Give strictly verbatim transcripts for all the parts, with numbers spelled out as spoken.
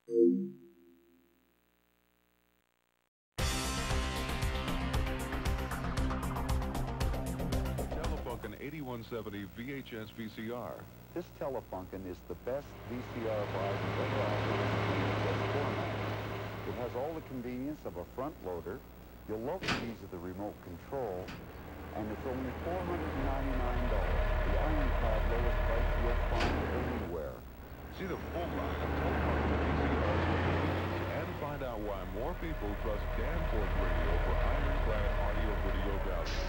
Telefunken eighty-one seventy V H S V C R. This Telefunken is the best V C R variety ever operated in V H S format. It has all the convenience of a front loader. You'll love the ease of the remote control, and it's only four hundred ninety-nine dollars, the ironclad lowest price you'll find anywhere. See the full line of Telefunken V C Rs and find out why more people trust Danforth Radio for ironclad audio-video value.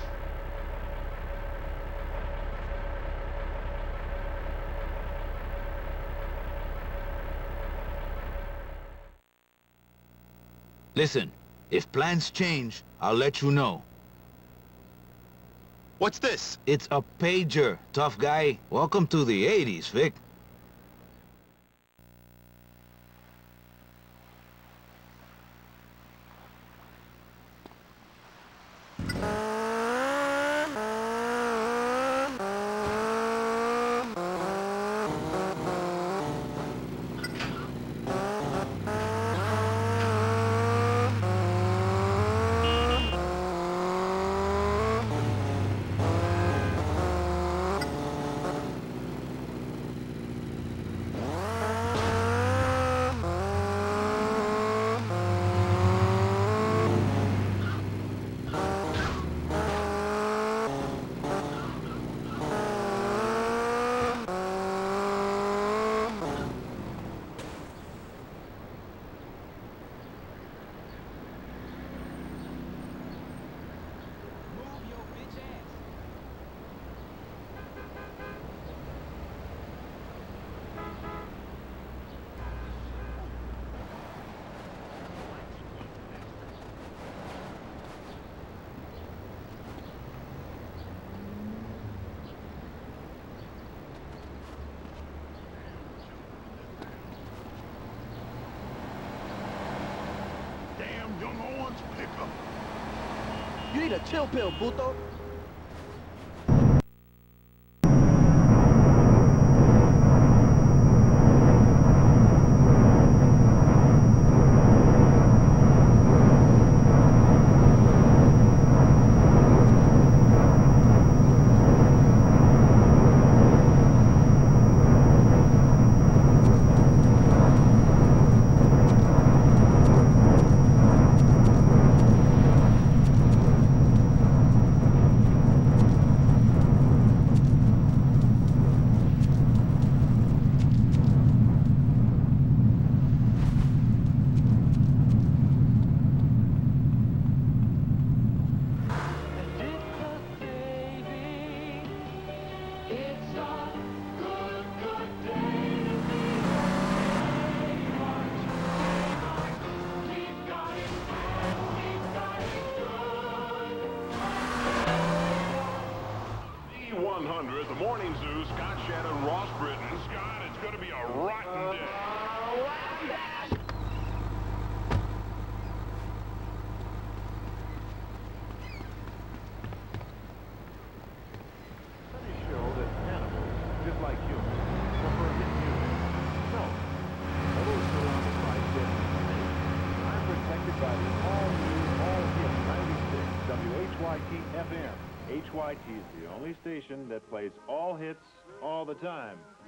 Listen, if plans change, I'll let you know. What's this? It's a pager, tough guy. Welcome to the eighties, Vic. You need a chill pill, puto. The Morning Zoo, Scott Shannon, Ross Britton. Scott, it's going to be a rotten day. Studies show that animals, just like humans, prefer hit music. No, although surrounded by dead snakes, I'm protected by the all-new, all-hit ninety-six W H Y T F M. H Y T is the only station that plays all hits all the time.